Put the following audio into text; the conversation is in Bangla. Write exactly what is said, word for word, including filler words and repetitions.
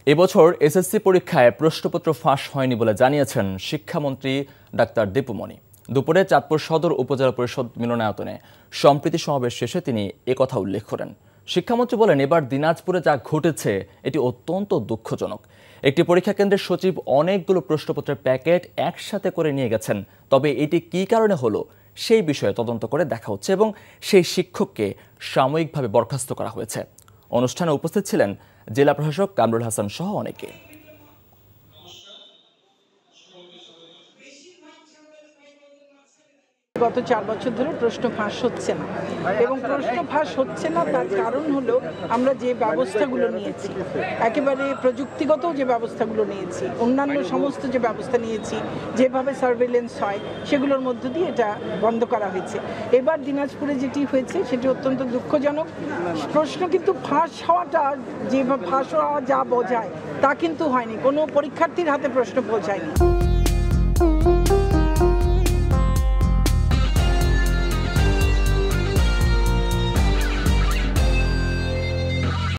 এবছর এসএসসি পরীক্ষায় প্রশ্নপত্র ফাঁস হয়নি বলে জানিয়েছেন শিক্ষামন্ত্রী ডাক্তার দীপুমণি। দুপুরে চাঁদপুর সদর উপজেলা পরিষদ মিলনায়তনে সম্প্রীতি সমাবেশ শেষে তিনি একথা উল্লেখ করেন। শিক্ষামন্ত্রী বলেন, এবার দিনাজপুরে যা ঘটেছে এটি অত্যন্ত দুঃখজনক। একটি পরীক্ষা কেন্দ্রের সচিব অনেকগুলো প্রশ্নপত্রের প্যাকেট একসাথে করে নিয়ে গেছেন, তবে এটি কী কারণে হলো সেই বিষয়ে তদন্ত করে দেখা হচ্ছে এবং সেই শিক্ষককে সাময়িকভাবে বরখাস্ত করা হয়েছে। অনুষ্ঠানে উপস্থিত ছিলেন জেলা প্রশাসক কামরুল হাসান সহ অনেকে। গত চার বছর ধরে প্রশ্ন ফাঁস হচ্ছে না, এবং প্রশ্ন ফাঁস হচ্ছে না তার কারণ হলো আমরা যে ব্যবস্থাগুলো নিয়েছি, একেবারে প্রযুক্তিগত যে ব্যবস্থাগুলো নিয়েছি, অন্যান্য সমস্ত যে ব্যবস্থা নিয়েছি, যেভাবে সার্ভেলেন্স হয় সেগুলোর মধ্য দিয়ে এটা বন্ধ করা হয়েছে। এবার দিনাজপুরে যেটি হয়েছে সেটি অত্যন্ত দুঃখজনক। প্রশ্ন কিন্তু ফাঁস হওয়াটা যে ফাঁস হওয়া যা বোঝায় তা কিন্তু হয়নি, কোনো পরীক্ষার্থীর হাতে প্রশ্ন পৌঁছায়নি।